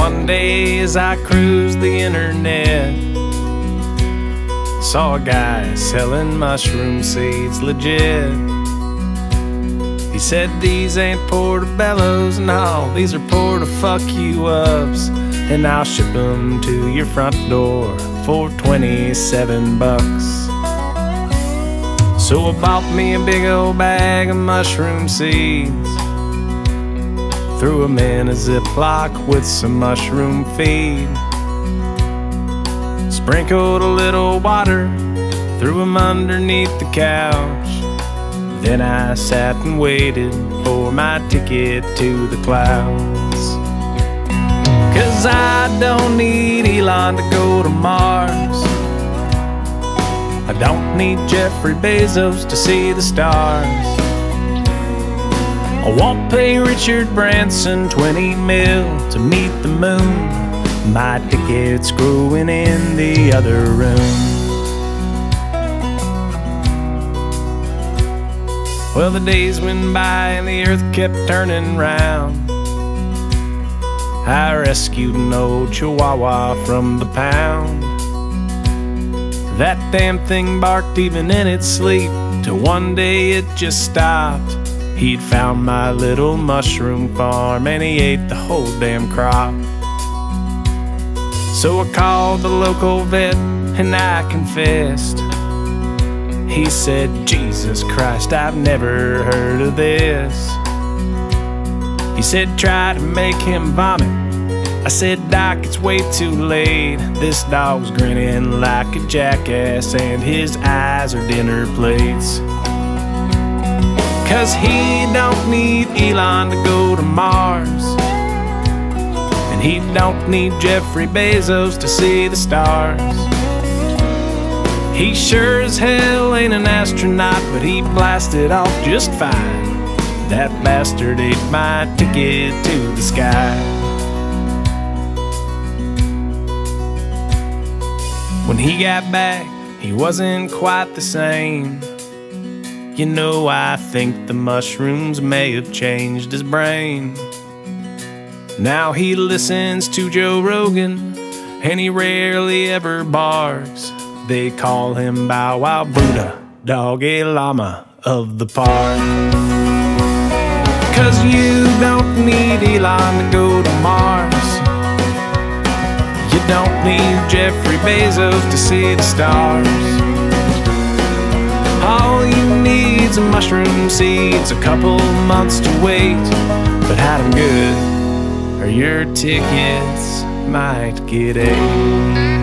one day as I cruised the internet, saw a guy selling mushroom seeds legit. He said these ain't portobellos, no, these are porta-fuck-you-ups, and I'll ship them to your front door for 27 bucks. So I bought me a big old bag of mushroom seeds, threw them in a Ziploc with some mushroom feed, sprinkled a little water, threw them underneath the couch. Then I sat and waited for my ticket to the clouds. 'Cause I don't need Elon to go to Mars, I don't need Jeffrey Bezos to see the stars, I won't pay Richard Branson 20 mil to meet the moon, my ticket's growing in the other room. Well, the days went by and the earth kept turning round. I rescued an old chihuahua from the pound. That damn thing barked even in its sleep, till one day it just stopped. He'd found my little mushroom farm and he ate the whole damn crop. So I called the local vet and I confessed. He said, Jesus Christ, I've never heard of this. He said, try to make him vomit. I said, Doc, it's way too late. This dog's grinning like a jackass and his eyes are dinner plates. 'Cause he don't need Elon to go to Mars, and he don't need Jeffrey Bezos to see the stars. He sure as hell ain't an astronaut, but he blasted off just fine. That bastard ate my ticket to the sky. When he got back, he wasn't quite the same. You know, I think the mushrooms may have changed his brain. Now he listens to Joe Rogan, and he rarely ever barks. They call him Bow Wow Buddha, doggy llama of the park. 'Cause you don't need Elon to go to Mars, you don't need Jeffrey Bezos to see the stars. All you need's mushroom seeds, a couple months to wait, but hide them good, or your tickets might get ate.